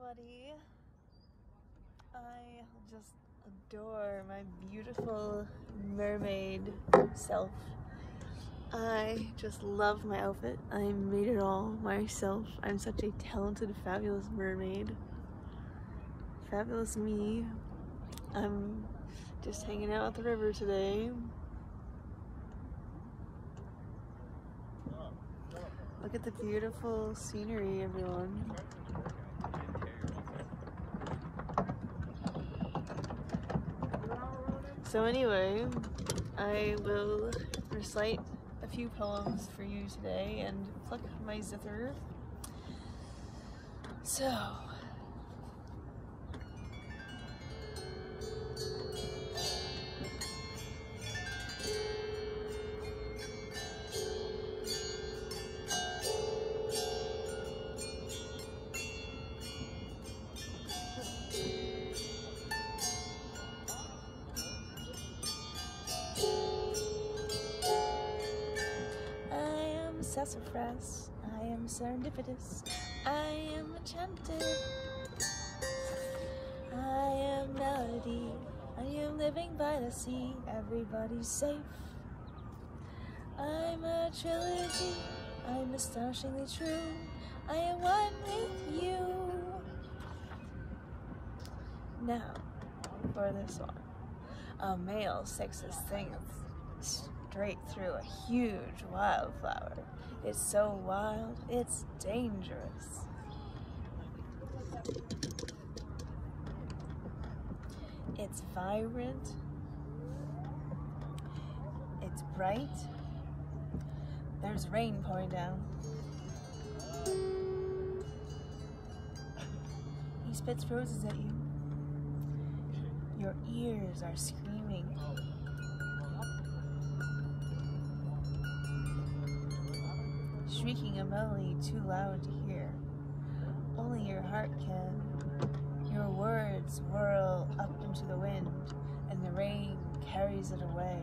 everybody. I just adore my beautiful mermaid self. I just love my outfit. I made it all myself. I'm such a talented, fabulous mermaid. Fabulous me. I'm just hanging out at the river today. Look at the beautiful scenery, everyone. So anyway, I will recite a few poems for you today and pluck my zither. So, sassafras, I am serendipitous, I am enchanted, I am melody, I am living by the sea, everybody's safe. I'm a trilogy, I'm astonishingly true, I am one with you. Now, for this one, a male sexist thing straight through a huge wildflower. It's so wild, it's dangerous. It's vibrant, it's bright, there's rain pouring down. He spits roses at you. Your ears are screaming. Shrieking a melody too loud to hear. Only your heart can. Your words whirl up into the wind, and the rain carries it away.